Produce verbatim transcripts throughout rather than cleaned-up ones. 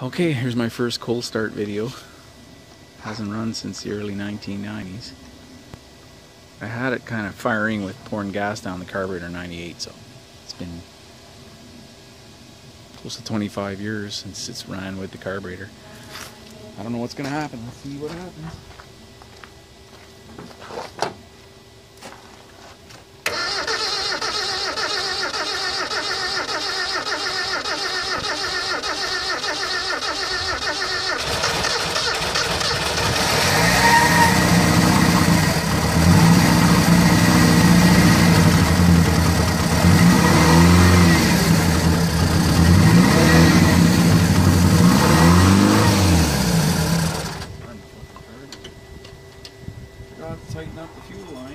Okay, here's my first cold start video. Hasn't run since the early nineteen nineties. I had it kind of firing with pouring gas down the carburetor in ninety-eight, so it's been close to twenty-five years since it's ran with the carburetor. I don't know what's gonna happen. Let's see what happens. Forgot to tighten up the fuel line.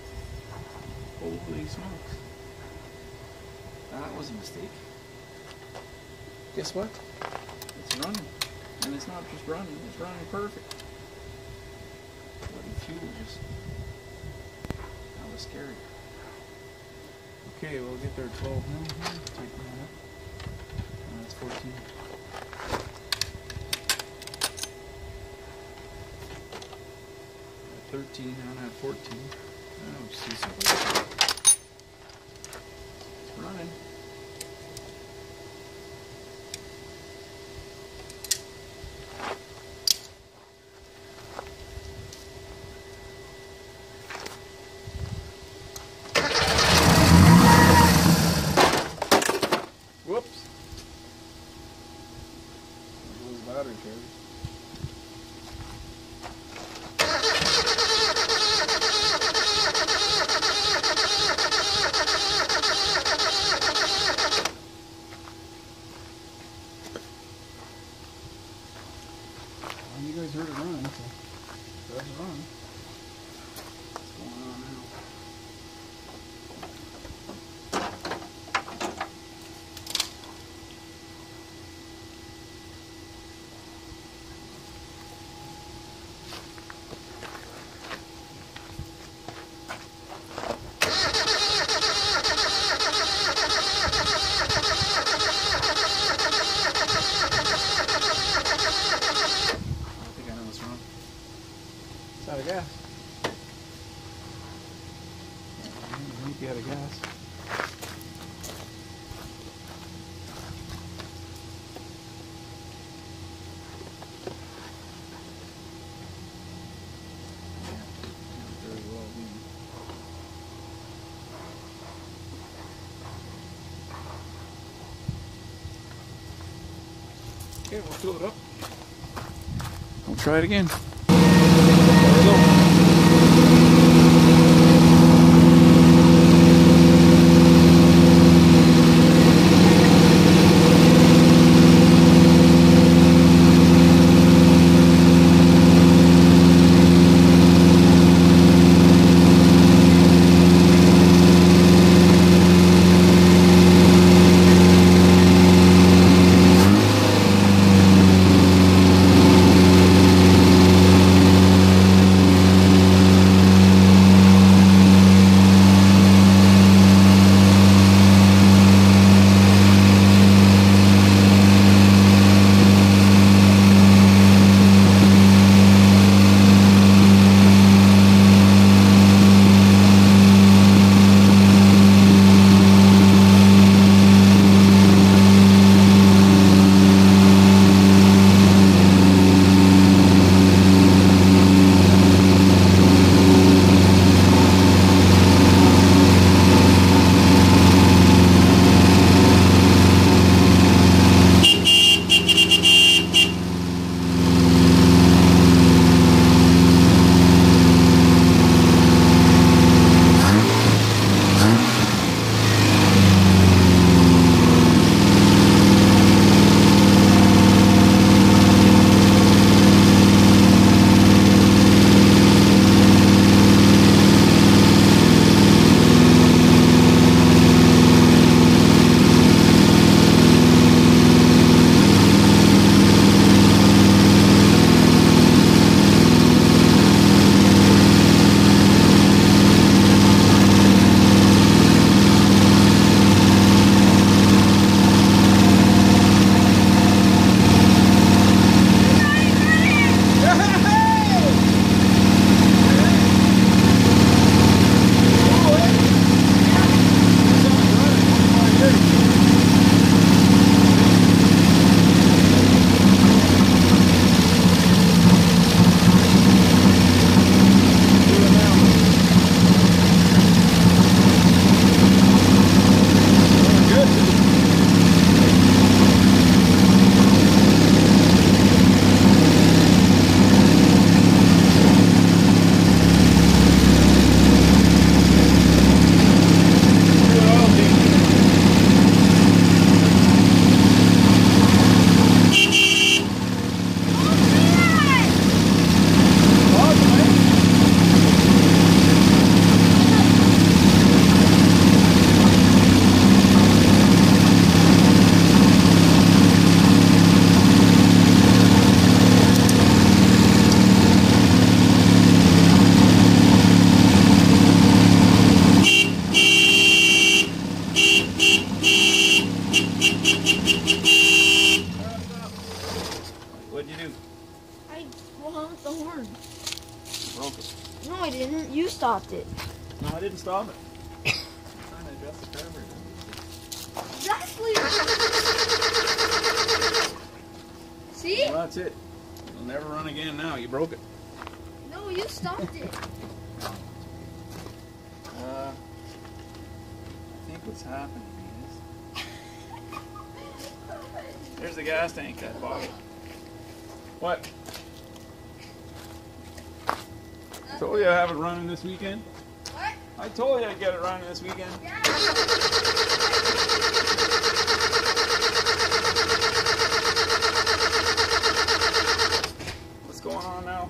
Holy smokes. That was a mistake. Guess what? It's running. And it's not just running, it's running perfect. Bloody fuel just... That was scary. Okay, we'll get there at twelve now. Tighten that up. Oh, that's fourteen. thirteen, and I'm at fourteen. Oh, see something. It's running. Whoops. There goes the battery charge. You guys heard it run, so it does run. What's going on now? It's out of gas. I think you had a gas. Yeah, very well being. Okay, we'll fill it up. We'll try it again. didn't. You stopped it. No, I didn't stop it. I'm trying to adjust the carburetor. Exactly. See? Well, that's it. It'll never run again now. You broke it. No, you stopped it. Uh, I think what's happening is... There's the gas tank, that bottle. What? I told you I have it running this weekend. What? I told you I'd get it running this weekend. Yeah. What's going on now?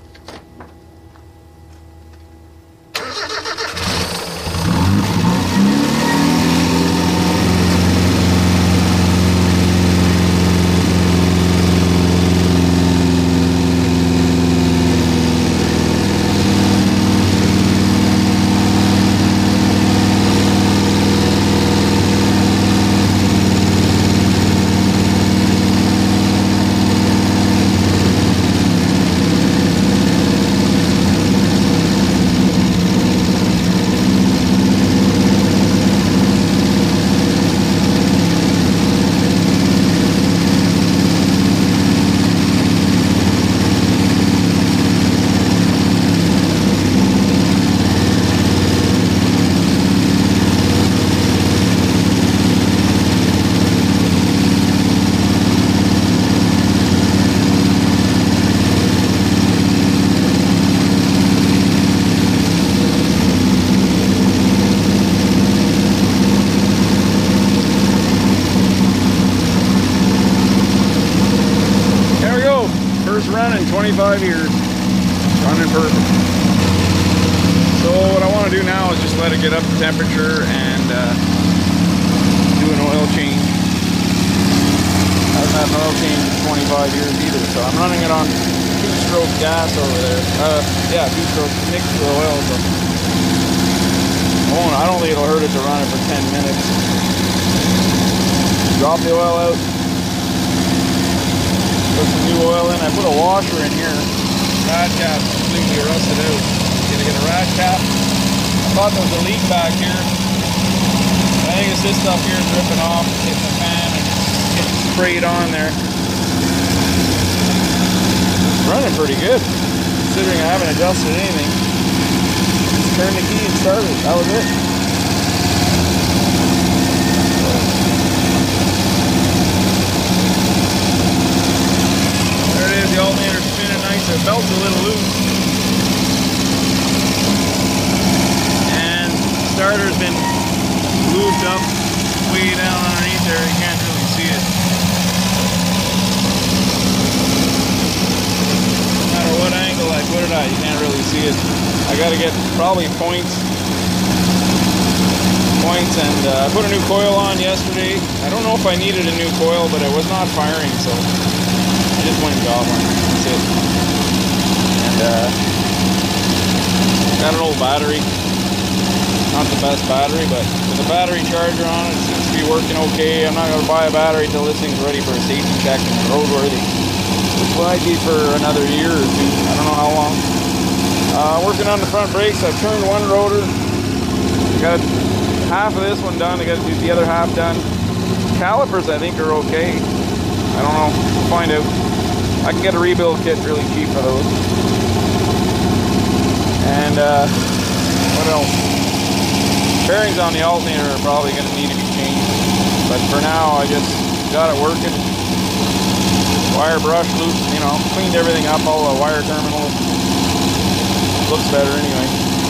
twenty-five years, running perfect. So what I want to do now is just let it get up to temperature and uh, do an oil change. I haven't had an oil change in twenty-five years either, so I'm running it on two-stroke gas over there. Uh, yeah, two-stroke mixed with oil. So I, won't, I don't think it'll hurt it to run it for ten minutes. Drop the oil out. Put some new oil in. I put a washer in here. Rad cap completely rusted out. Gonna get a rad cap. I thought there was a leak back here. I think it's this stuff here dripping off, hitting the fan and getting sprayed on there. It's running pretty good, considering I haven't adjusted anything. Just turned the key and started. That was it. The alternator's spinning nice, the belt's a little loose. And the starter's been lubed up way down underneath there, you can't really see it. No matter what angle I put it at, you can't really see it. I gotta get probably points. Points and uh, I put a new coil on yesterday. I don't know if I needed a new coil, but it was not firing, so I just went and got one. That's it. And uh, got an old battery. Not the best battery, but with a battery charger on it, it seems to be working okay. I'm not going to buy a battery until this thing's ready for a safety check and roadworthy, which might be for another year or two. I don't know how long. Uh, working on the front brakes. I've turned one rotor. Got half of this one done. I got to do the other half done. Calipers, I think, are okay. I don't know. We'll find out. I can get a rebuild kit really cheap for those. And uh, what else? Bearings on the alternator are probably going to need to be changed. But for now, I just got it working. Wire brush loose, you know, cleaned everything up, all the wire terminals. Looks better anyway.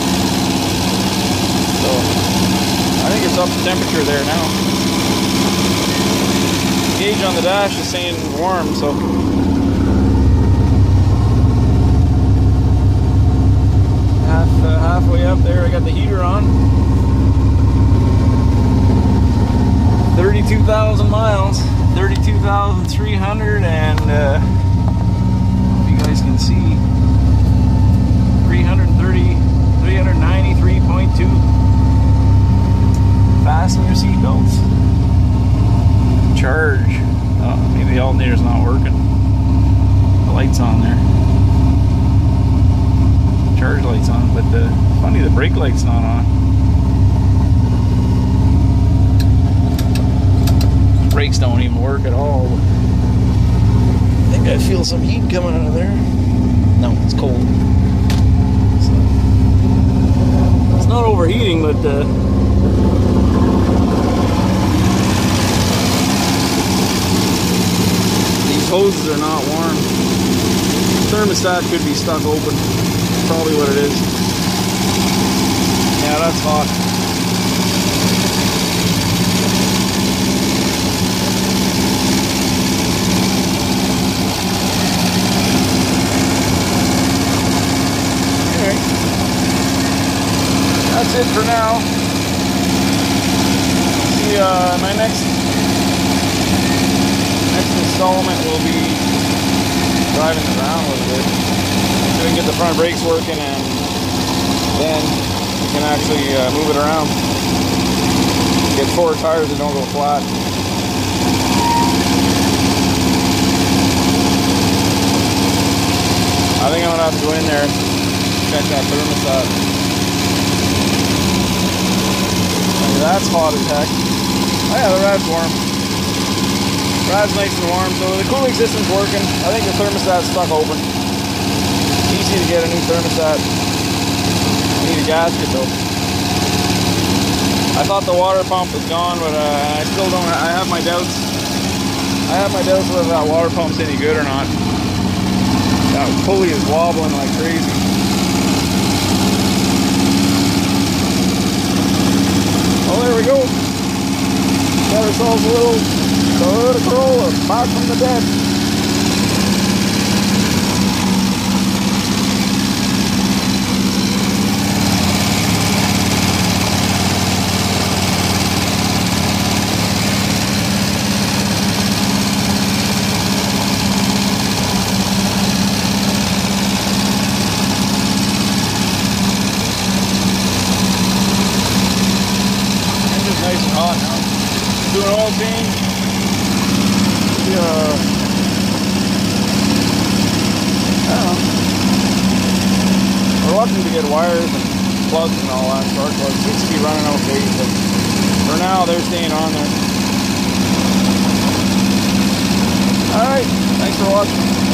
So, I think it's up to temperature there now. The gauge on the dash is saying warm, so half uh, halfway up there. I got the heater on. thirty-two thousand miles, thirty-two thousand three hundred, and uh, if you guys can see, three thirty, three ninety-three point two. Fasten your seatbelts. Charge. Oh, maybe the alternator's not working. The light's on there. charge light's on, but the funny the brake light's not on. Brakes don't even work at all. I think I feel some heat coming out of there. No, it's cold. So, it's not overheating, but uh, these hoses are not warm. Thermostat could be stuck open. That's probably what it is. Yeah, that's hot. Anyway, that's it for now. See, uh, my next next installment will be driving it around a little bit so we can get the front brakes working, and then we can actually uh, move it around. Get four tires that don't go flat. I think I'm gonna have to go in there and check that thermostat. That's hot as heck. Oh yeah, the rad's warm. Rad's nice and warm, so the cooling system's working. I think the thermostat's stuck open. Easy to get a new thermostat. I need a gasket though. I thought the water pump was gone, but uh, I still don't. I have my doubts. I have my doubts whether that water pump's any good or not. That pulley is wobbling like crazy. Well, there we go. Got ourselves a little Toyota Corolla, back from the dead. Engine's nice and hot now. Doing oil change. Uh, I don't know. Reluctant to get wires and plugs and all that. Spark plugs seems to be running okay, but for now they're staying on there. Alright, thanks for watching.